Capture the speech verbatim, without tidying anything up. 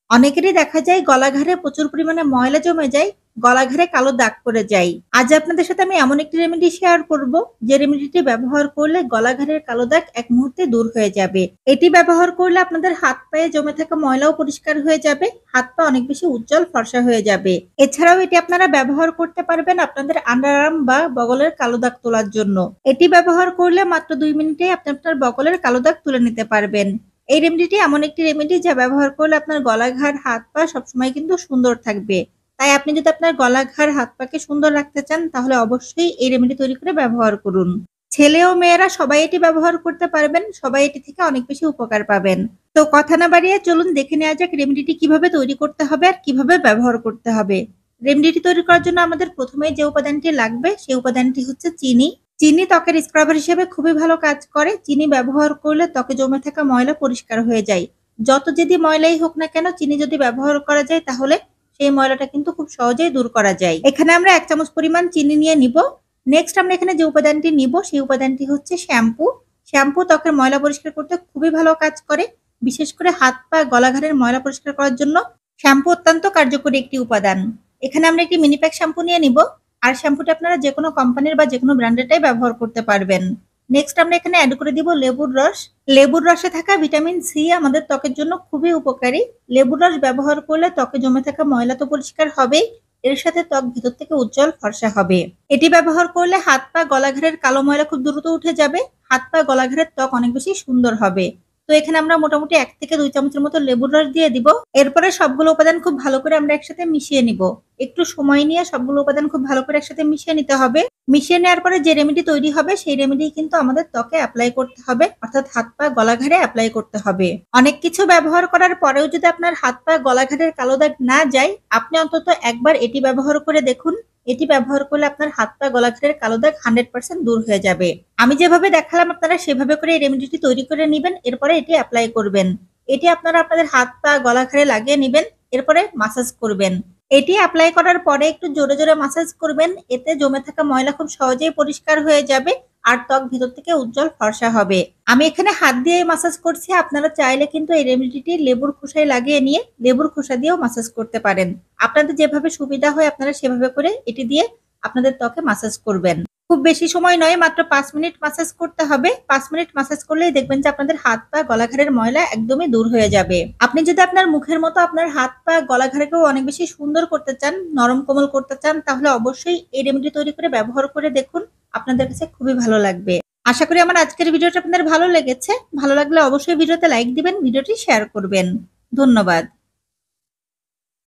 অনেকেরই দেখা যায় গলাঘাড়ে প্রচুর পরিমাণে ময়লা জমে যায়, গলাঘাড়ে কালো দাগ পড়ে যায়। আজ আপনাদের সাথে আমি এমন একটি রেমেডি শেয়ার করব, যে রেমেডিটি ব্যবহার করলে গলাঘাড়ের কালো দাগ এক মুহূর্তে দূর হয়ে যাবে। এটি ব্যবহার করলে আপনাদের হাত পায়ে জমে থাকা ময়লাও পরিষ্কার হয়ে যাবে, হাত পা অনেক বেশি উজ্জ্বল ফর্সা হয়ে যাবে। এছাড়াও এটি আপনারা ব্যবহার করতে পারবেন আপনাদের আন্ডারআর্ম বা বগলের কালো দাগ তোলার জন্য। এটি ব্যবহার করলে মাত্র দুই মিনিটে আপনি আপনার বগলের কালো দাগ তুলে নিতে পারবেন। এই রেমেডিটি এমন একটি রেমেডি যা ব্যবহার করলে আপনার গলাঘাড়, হাত পা সবসময় কিন্তু সুন্দর থাকবে। তাই আপনি যদি আপনার গলাঘাড়, হাত পাকে সুন্দর রাখতে চান, তাহলে অবশ্যই এই রেমেডি তৈরি করে ব্যবহার করুন। ছেলে ও মেয়েরা সবাই এটি ব্যবহার করতে পারবেন, সবাই এটি থেকে অনেক বেশি উপকার পাবেন। তো কথা না বাড়িয়ে চলুন দেখে নেওয়া যাক রেমেডিটি কিভাবে তৈরি করতে হবে আর কিভাবে ব্যবহার করতে হবে। রেমেডিটি তৈরি করার জন্য আমাদের প্রথমেই যে উপাদানটি লাগবে সেই উপাদানটি হচ্ছে চিনি। চিনি ত্বকের স্ক্রাবার হিসেবে খুবই ভালো কাজ করে। চিনি ব্যবহার করলে ত্বকে জমে থাকা ময়লা পরিষ্কার হয়ে যায়। যত যদি ময়লাই হোক না কেন, চিনি যদি ব্যবহার করা যায় তাহলে সেই ময়লাটা কিন্তু খুব সহজেই দূর করা যায়। এখানে আমরা এক চামচ পরিমাণ চিনি নিয়ে নিব। নেক্সট আমরা এখানে যে উপাদানটি নিব সেই উপাদানটি হচ্ছে শ্যাম্পু। শ্যাম্পু ত্বকের ময়লা পরিষ্কার করতে খুবই ভালো কাজ করে। বিশেষ করে হাত পা, গলাঘাড়ের ময়লা পরিষ্কার করার জন্য শ্যাম্পু অত্যন্ত কার্যকরী একটি উপাদান। এখানে আমরা একটি মিনি প্যাক শ্যাম্পু নিয়ে নিব। আর শ্যাম্পুটা আপনারা যে কোনো কোম্পানির বা যে কোনো ব্র্যান্ডেরটাই ব্যবহার করতে পারবেন। নেক্সট আমরা এখানে অ্যাড করে দিব লেবুর রস। লেবুর রসে থাকা ভিটামিন সি আমাদের ত্বকের জন্য খুবই উপকারী। লেবুর রস ব্যবহার করলে ত্বকে জমে থাকা ময়লা তো পরিষ্কার হবেই, এর সাথে ত্বক ভিতর থেকে উজ্জ্বল ফর্সা হবে। এটি ব্যবহার করলে হাত পা, গলাঘাড়ের কালো ময়লা খুব দ্রুত উঠে যাবে। হাত পা, গলাঘাড়ের ত্বক অনেক বেশি সুন্দর হবে। তো এখানে আমরা মোটামুটি এক থেকে দুই চামচের মতো লেবুর রস দিয়ে দিব। এরপরে সবগুলো উপাদান খুব ভালো করে আমরা একসাথে মিশিয়ে নিব। একটু সময় নিয়ে সবগুলো উপাদান খুব ভালো করে একসাথে মিশিয়ে নিতে হবে। মিশিয়ে নেওয়ার পরে যে রেমেডি তৈরি হবে সেই রেমেডি কিন্তু আমাদের ত্বকে অ্যাপ্লাই করতে হবে, অর্থাৎ হাত পা, গলাঘাড়ে অ্যাপ্লাই করতে হবে। অনেক কিছু ব্যবহার করার পরেও যদি আপনার হাত পা, গলাঘাড়ের কালো দাগ না যায়, আপনি অন্তত একবার এটি ব্যবহার করে দেখুন। এটি ব্যবহার করলে আপনার হাত পা, গলাঘাড়ের কালো দাগ হান্ড্রেড পার্সেন্ট দূর হয়ে যাবে। আমি যেভাবে দেখালাম আপনারা সেভাবে করে এই রেমেডিটি তৈরি করে নেবেন, এরপরে এটি অ্যাপ্লাই করবেন। এটি আপনারা আপনাদের হাত পা, গলাঘাড়ে লাগিয়ে নেবেন, এরপরে মাসাজ করবেন। এটি অ্যাপ্লাই করার পরে একটু জোরে জোরে মাসাজ করবেন। এতে জমে থাকা ময়লা খুব সহজেই পরিষ্কার হয়ে যাবে আর ত্বক ভিতর থেকে উজ্জ্বল ফর্সা হবে। আমি এখানে হাত দিয়ে মাসাজ করছি, আপনারা চাইলে কিন্তু এই রেমেডিটি লেবুর খোসায় লাগিয়ে নিয়ে লেবুর খোসা দিয়েও মাসাজ করতে পারেন। আপনাদের যেভাবে সুবিধা হয় আপনারা সেভাবে করে এটি দিয়ে আপনাদের ত্বকে মাসাজ করবেন। খুব বেশি সময় নয়, মাত্র পাঁচ মিনিট মাসাজ করতে হবে। পাঁচ মিনিট মাসাজ করলেই দেখবেন যে আপনাদের হাত পা, গলাঘাড়ের ময়লা একদমই দূর হয়ে যাবে। আপনি যদি আপনার মুখের মতো আপনার হাত পা, গলাঘাড়কেও অনেক বেশি সুন্দর করতে চান, নরম কোমল করতে চান, তাহলে অবশ্যই এই রেমেডি তৈরি করে ব্যবহার করে দেখুন। আপনাদের কাছে খুবই ভালো লাগবে। আশা করি আমার আজকের ভিডিওটা আপনাদের ভালো লেগেছে। ভালো লাগলে অবশ্যই ভিডিওতে লাইক দিবেন, ভিডিওটি শেয়ার করবেন। ধন্যবাদ।